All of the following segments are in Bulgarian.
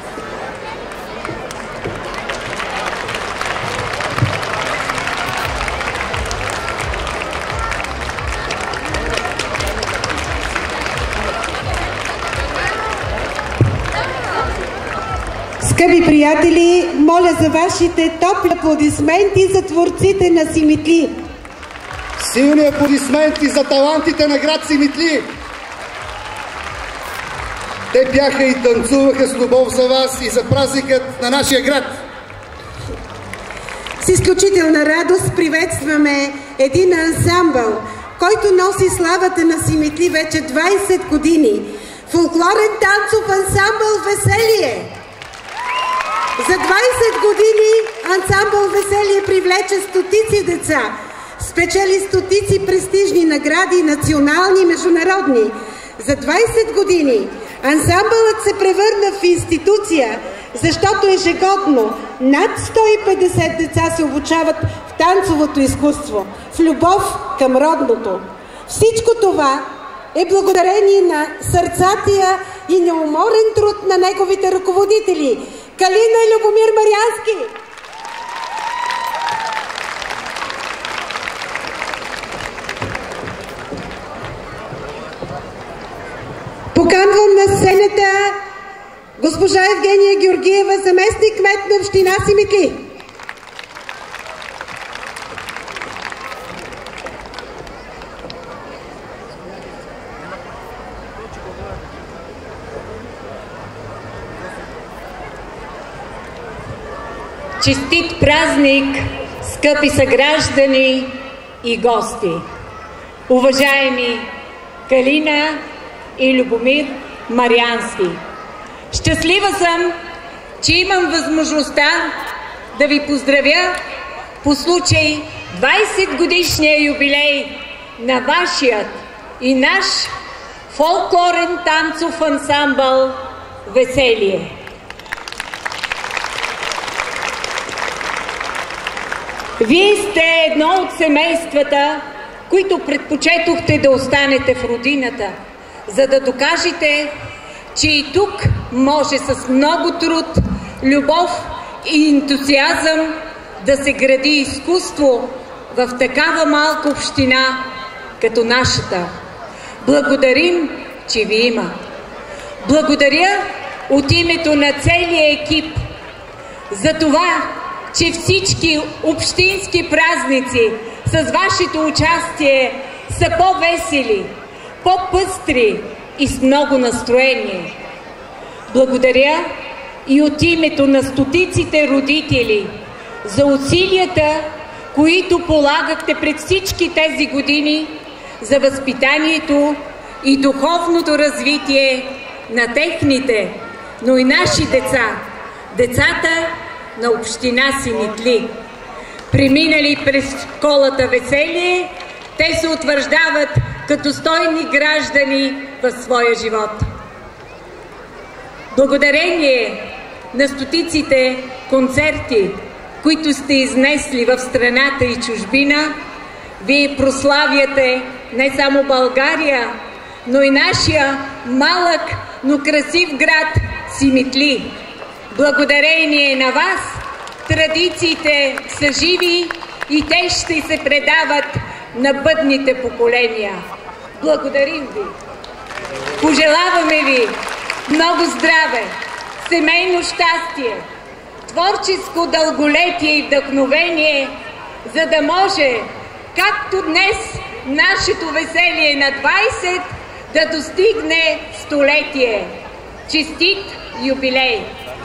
Скъпи приятели, моля за вашите топли аплодисменти за творците на Симитли. Силни аплодисменти за талантите на град Симитли. Те бяха и танцуваха с любов за вас и за празникът на нашия град. С изключителна радост приветстваме един ансамбъл, който носи славата на Симитли вече 20 години. Фолклорен танцов ансамбъл Веселие. За 20 години ансамбъл Веселие привлече стотици деца, спечели стотици престижни награди, национални и международни. За 20 години ансамбълът се превърна в институция, защото ежегодно над 150 деца се обучават в танцовото изкуство, в любов към родното. Всичко това е благодарение на сърцатия и неуморен труд на неговите ръководители Калина и Любомир Мариански. Поканвам на сцената госпожа Евгения Георгиева, заместник кмет на община Симитли. Честит празник, скъпи съграждани и гости! Уважаеми Калина и Любомир Мариански, щастлива съм, че имам възможността да ви поздравя по случай 20-годишния юбилей на вашият и наш фолклорен танцов ансамбъл Веселие. Вие сте едно от семействата, които предпочетохте да останете в родината, за да докажете, че и тук може с много труд, любов и ентусиазъм да се гради изкуство в такава малка община като нашата. Благодарим, че ви има. Благодаря от името на целия екип за това, че всички общински празници с вашето участие са по-весели, по-пъстри и с много настроение. Благодаря и от името на стотиците родители за усилията, които полагахте пред всички тези години за възпитанието и духовното развитие на техните, но и наши деца, децата на община Симитли. Преминали през школата Веселие, те се утвърждават като стойни граждани в своя живот. Благодарение на стотиците концерти, които сте изнесли в страната и чужбина, вие прославяте не само България, но и нашия малък, но красив град Симитли. Благодарение на вас традициите са живи и те ще се предават на бъдните поколения. Благодарим ви! Пожелаваме ви много здраве, семейно щастие, творческо дълголетие и вдъхновение, за да може, както днес нашето Веселие на 20, да достигне столетие. Честит юбилей!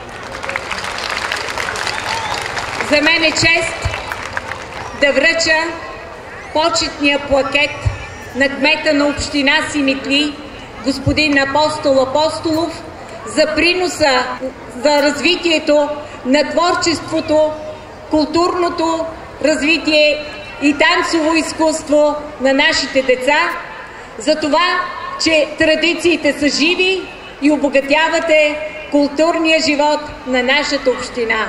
За мен е чест да връча почетния плакет на кмета на община Симитли, господин Апостол Апостолов, за приноса за развитието на творчеството, културното развитие и танцово изкуство на нашите деца, за това, че традициите са живи и обогатявате културния живот на нашата община.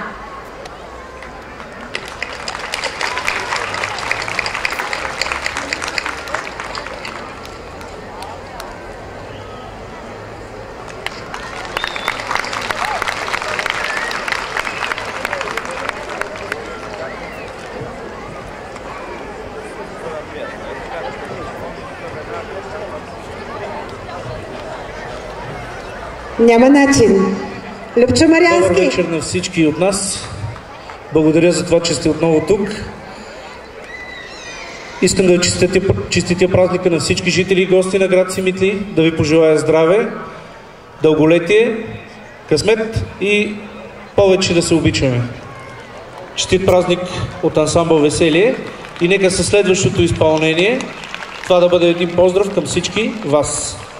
Няма начин. Любчо Марянски. Добър вечер на всички от нас. Благодаря за това, че сте отново тук. Искам да честитя празника на всички жители и гости на град Симитли, да ви пожелая здраве, дълголетие, късмет и повече да се обичаме. Честит празник от ансамбъл Веселие и нека със следващото изпълнение това да бъде един поздрав към всички вас.